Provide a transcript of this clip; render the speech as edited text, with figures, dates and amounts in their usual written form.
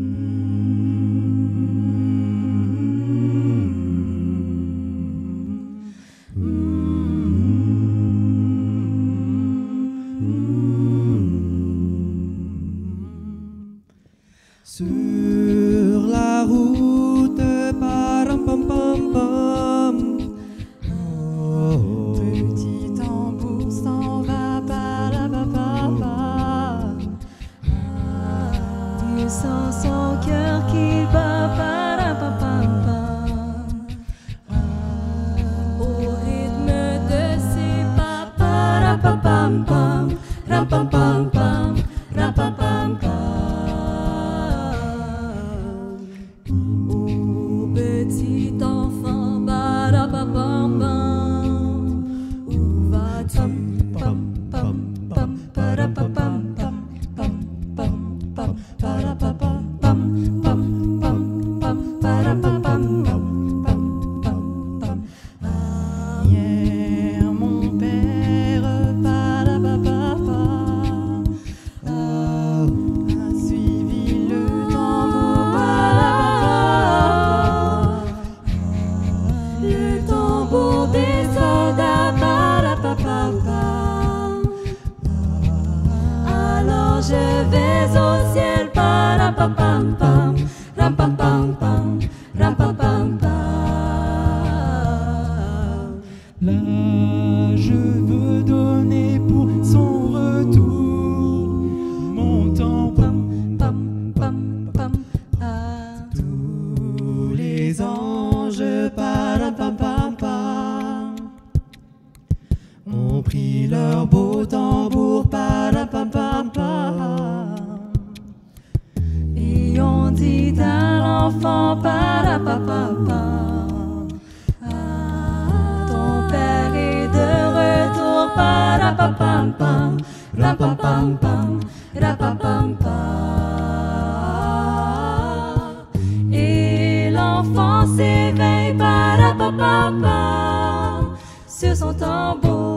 Sur la route, param pam pam pam. Oh. Petit tambour s'en va, parapapapa. Tu sens son cœur qui bat, parapapapa. Au rythme de ses pas, parapapam pam, rapapam pam, rapapam pam. Petit enfant, parapapam pam. Où vas-tu? Pam pam pam, parapapam pam, pam pam pam, parapapam pam, pam pam pam, parapapam pam, pam pam pam. Hier mon père, parapapapa, a suivi le tambour, parapapapa. Le tambour des soldats, parapapapa. Alors je vais au ciel, parapapam pam, rapapam pam, rapapam pam. Là, je veux donner pour son retour mon temps Pam pam pam pam. À tous les anges, parapapam pam, ont pris leur beau tambour, parapapam pam, et on dit à l'enfant, parapapapa. Ton père est de retour, parapapam pam, rapapam pam, rapapam pam. Et l'enfant s'éveille, parapapam pam, sur son tambour.